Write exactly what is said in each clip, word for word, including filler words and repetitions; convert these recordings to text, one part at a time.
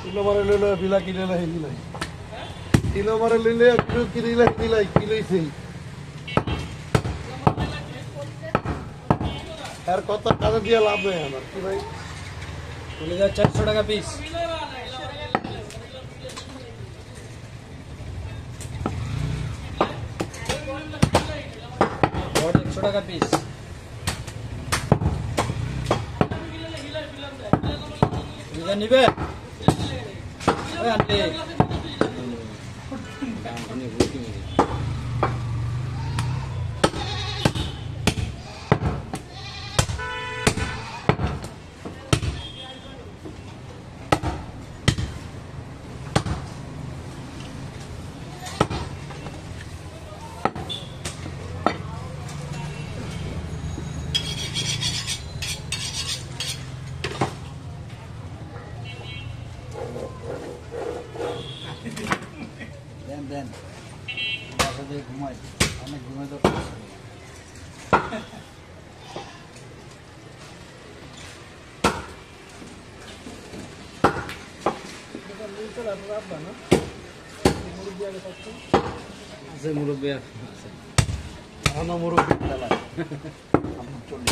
Kilo মারে লইলে বিলা কিলো লাই দিলাই কিলো মারে লইলে কিলো কিলো লাই দিলাই কিলোই সেই আর কত টাকা দিয়ে লাভ নেই আমার কি ভাই বলে যা চারশো টাকা পিস একশো টাকা পিস নিবে আনতে দেন বাসা দিয়ে ঘুমাই অনেক ঘুমাই তো আছে মুরব্বী আছে এখনো মুরব্বী খেলা চল্লিশ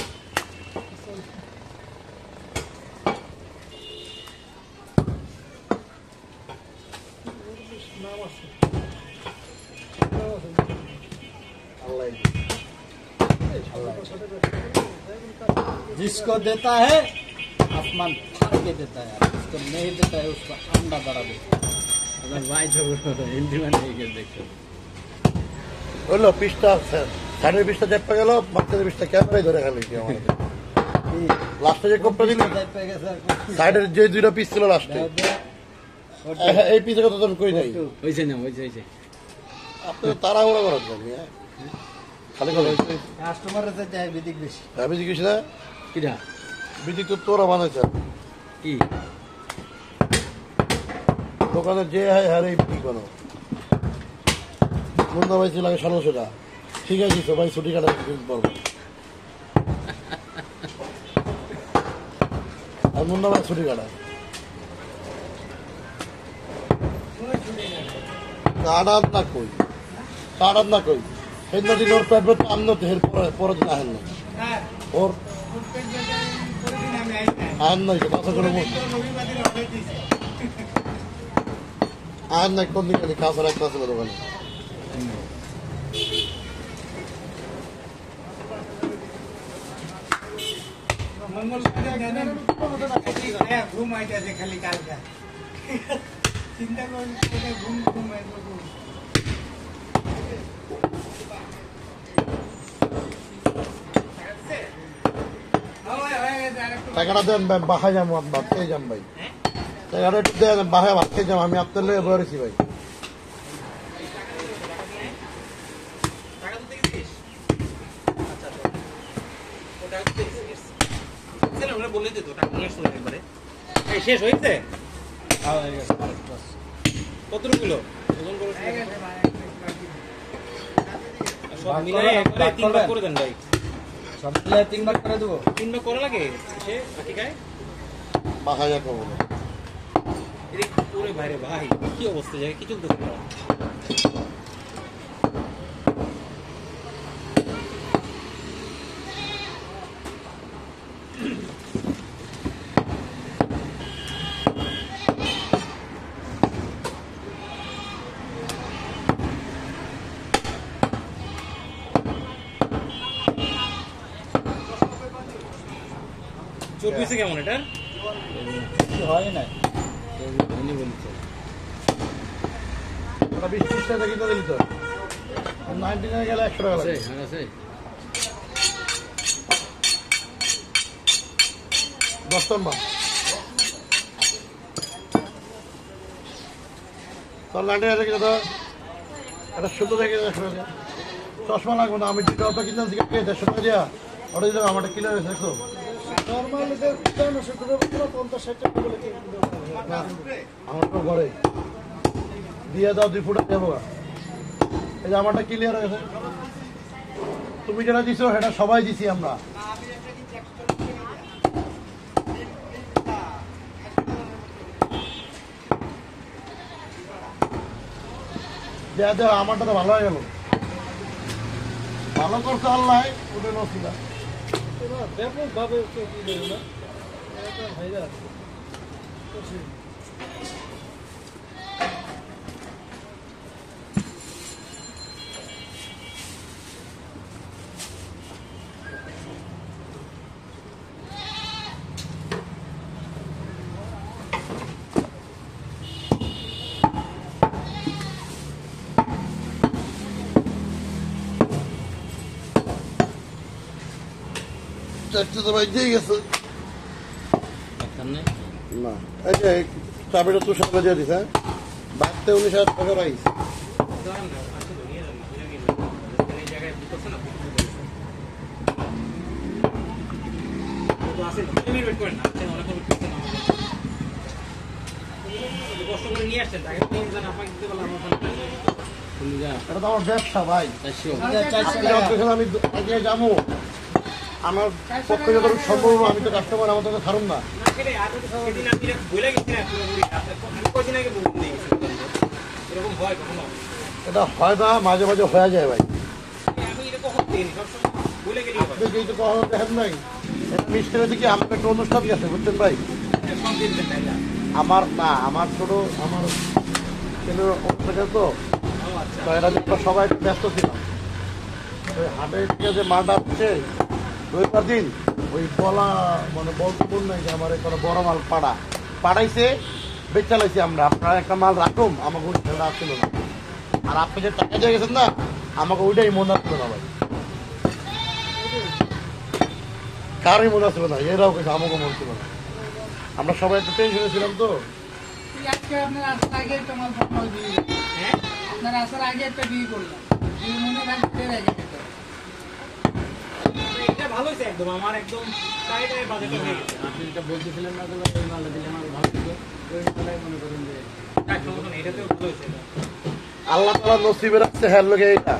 जिसको देता है आसमान फाड़ के देता है जिसको नहीं देता है उसको अंडा दड़ा देता है भाई तो हिंदी में नहीं कर देखो बोलो पिस्ता साढ़े पिस्ता जब पे गलो मक्के पिस्ता कैमरे धरे खाली কি আমাদের লাস্টে যে কোপটা দিলি সাইডের যে দুইটা পিস ছিল লাস্টে এই পিসে কত দাম কই নাই হইছে না হইছে হইছে আপনি তাড়াহুড়া করেন হ্যাঁ খালি খালি কাস্টমারের কাছে যায় বিদিক বেশি আমি জিজ্ঞেস না কিরা বিদিক তো তোরা বানাইছ কি দোকানে যে হয় হারে কি করো মুন্না ভাই লাগে ষোলোশো টাকা ঠিক আছে সবাই ছুটি কাটা বলবো আর মুন্না ভাই ছুটি কাটা কাটার না কই কাটার না কই সেদিন দিন ওর পেট পেট আন্ন হের পরে পরে দিন আহেন না ওর আহেন নাই তো কথা করে আহেন নাই কোন দিন কাঁচার একটা ছিল দোকানে ঘুম আইতেছে খালি কালকা চিন্তা করি ঘুম ঘুম টাকাটা দেন বাসায় যাবো ভাত খেয়ে যাম ভাই টাকাটা একটু দেন বাসায় ভাত খেয়ে যাম আমি আপনার লেগে বলেছি ভাই শেষ হয়েছে কতটুকু কিলো সব মিলাই একবারে তিন ভাগ করে দেন ভাই সব মিলাই তিন ভাগ করে দেবো তিন ভাগ করা লাগে সে ঠিক আছে বাসায় যাবো পুরো বাইরে ভাই কি অবস্থা যায় কিছু দেখতে পারো চর্বিছে কেমন এটা হয় না বলছে ওটা বিশ ত্রিশ টাকা কিনে দিলি তো নাইনটি নাইনে গেলে একশো টাকা আছে আছে দশ টন মাছ তোর নাইনটি নাইনে কিনে তো একটা সুন্দর দেখে একশো টাকা চশমা লাগবে না আমি যেটা অত কিনে দিকে দেড়শো টাকা দিয়া ওটা দিলাম আমার কিলো হয়েছে একশো আমার তো ঘরে দিয়ে দাও দুই ফুটা দেবো এই যে আমারটা ক্লিয়ার হয়েছে তুমি যেটা দিছো সেটা সবাই দিছি আমরা দেয়া দেওয়া আমারটা তো ভালো হয়ে গেল, ভালো করছে আল্লাহ, ওটা নসিবা। ব্যাপকভাবে কেউ কি দেবে না, এটা ভাইরাস। চারটে তো ভাই দিয়ে গেছে না, এই যে চাবিটা তুই সামনে দিয়ে দিস, হ্যাঁ বাড়তে উনিশ হাজার টাকা রাইস। এটা তো আমার ব্যবসা ভাই, আমি আগে যাবো, আমার পক্ষে যত সম্ভব আমি তো কাস্টমার, আমার তো ছাড়ুন না। এটা হয় না, মাঝে মাঝে হয়ে যায় ভাই, আপনি তো কখনো দেখেন নাই। এটা মিষ্টি হয়েছে কি, আমার একটা অনুষ্ঠান গেছে বুঝছেন ভাই, আমার না আমার ছোট আমার ছেলের অনুষ্ঠান তো, তো এটা দেখবার সবাই একটু ব্যস্ত ছিলাম। ওই হাটের থেকে যে মাঠ আসছে রবিবার দিন, ওই বলা মানে বলতে বল নাই যে আমার একটা বড় মাল পাড়া পাড়াইছে, বেচালাইছি আমরা, আপনারা একটা মাল রাখুন, আমাকে ওই ছেলেটা আসছিল না। আর আপনি যে টাকা দিয়ে গেছেন না, আমাকে ওইটাই মনে আসছিল না ভাই, কারই মনে আসছিল না, এরাও কিছু আমাকে মনে ছিল না। আমরা সবাই একটু টেনশনে ছিলাম তো। আজকে আপনার আসার আগে একটা মাল ফটমাল দিয়ে দিলাম। আপনার আসার আগে একটা বিয়ে করলাম, বিয়ে মনে রাখতে রেখে দিত। এটা ভালো হয়েছে একদম, আমার একদম টাইট এর বাজেটে হয়ে গেছে। আপনি যেটা বলতেছিলেন না, তাহলে ওই মালটা দিলে আমার ভালো ছিল, ওই মালটাই মনে করেন যে এক সমস্যা নেই, এটাতেও ভালো হয়েছে। আল্লাহ তাআলা নসিবে রাখছে হ্যাঁ লোকে এটা।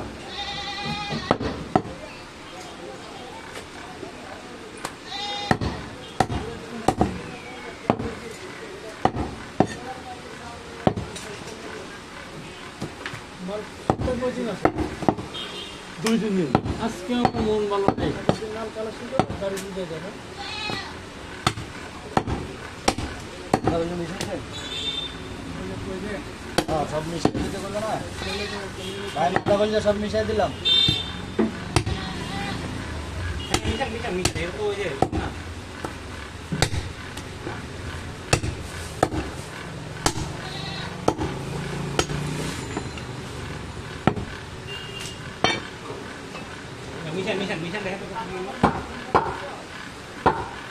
দুই তিন দিন আজকে আমার মন ভালো নেই। সব মিশিয়ে দিতে বললো না ভাই, মিথ্যা বলছে, সব মিশিয়ে দিলাম। মিশান মিশান মিশান, এর তো ওই যে না মিশান মিশান মিশান, দেখা তো